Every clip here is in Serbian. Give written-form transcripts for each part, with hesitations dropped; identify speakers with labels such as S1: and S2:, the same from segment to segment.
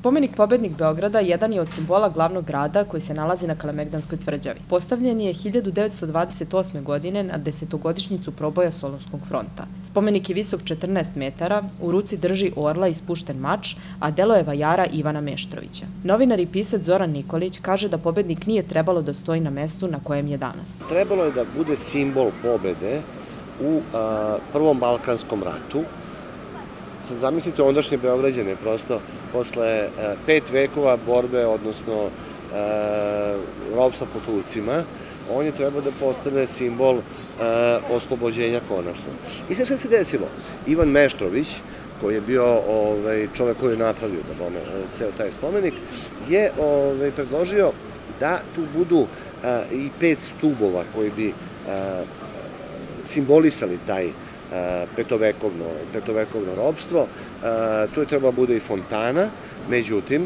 S1: Spomenik Pobednik Beograda jedan je od simbola glavnog grada koji se nalazi na Kalemegdanskoj tvrđavi. Postavljen je 1928. godine na 10-godišnjicu proboja Solunskog fronta. Spomenik je visok 14 metara, u ruci drži orla i spušten mač, a delo je vajara Ivana Meštrovića. Novinar i pisac Zoran Nikolić kaže da pobednik nije trebalo da stoji na mestu na kojem je danas.
S2: Trebalo je da bude simbol pobede u Prvom Balkanskom ratu. Sad zamislite ondašnje Beograđane, prosto posle 5 vekova borbe, odnosno ropstva po Turcima, on je trebao da postane simbol oslobođenja konačno. I sve što se desilo, Ivan Meštrović, koji je bio čovek koji je napravio ceo taj spomenik, je predložio da tu budu i 5 stubova koji bi simbolisali taj petovekovno ropstvo. Tu je trebala bude i fontana, međutim,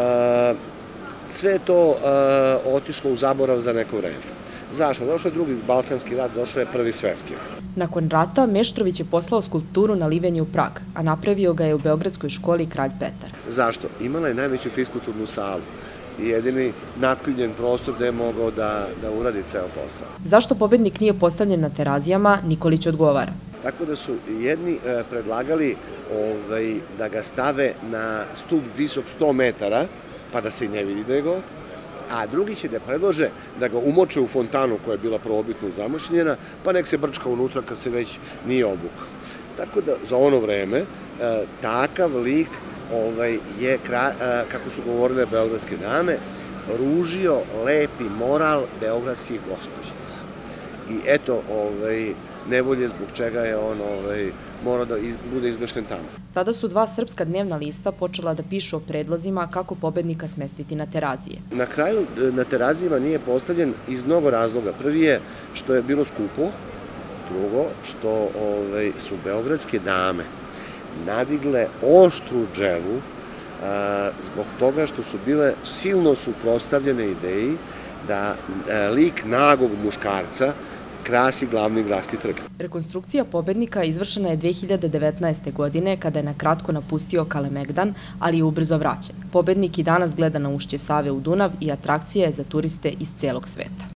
S2: sve je to otišlo u zaborav za neko vreme. Zašto? Došao je drugi Balkanski rat, došao je prvi svetski.
S1: Nakon rata Meštrović je poslao skulpturu na livenje u Prag, a napravio ga je u Beogradskoj školi Kralj Petar.
S2: Zašto? Imala je najveću fiskulturnu salu i jedini natkljuđen prostor gde je mogao da uradi ceo posao.
S1: Zašto pobednik nije postavljen na Terazijama, Nikolić odgovara.
S2: Tako da su jedni predlagali da ga stave na stup visok 100 metara, pa da se i ne vidi da je go, a drugi će da predlože da ga umoče u fontanu koja je bila prvobitno zamošljenjena, pa nek se brčka unutra kad se već nije obukao. Tako da za ono vreme takav lik je, kako su govorile beogradske dame, ružio lepi moral beogradskih gospođica. I eto, nevolje zbog čega je on morao da bude izmešten tamo.
S1: Tada su 2 srpska dnevna lista počela da pišu o predlozima kako pobednika smestiti na Terazije.
S2: Na kraju na Terazijima nije postavljen iz mnogo razloga. Prvi je što je bilo skupo, drugo što su beogradske dame nadigle oštru dževu zbog toga što su bile silno suprotstavljene ideji da lik nagog muškarca krasi glavni gradski trg.
S1: Rekonstrukcija pobednika izvršena je 2019. godine kada je na kratko napustio Kalemegdan, ali je ubrzo vraćen. Pobednik i danas gleda na ušće Save u Dunav i atrakcija je za turiste iz celog sveta.